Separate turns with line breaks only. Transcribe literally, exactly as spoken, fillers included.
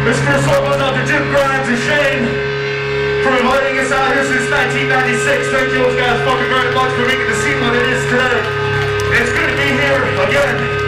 This first one goes out to Jim Grimes and Shane for inviting us out here since nineteen ninety-six. Thank you guys fucking very much for making the scene what it is today. It's good to be here again.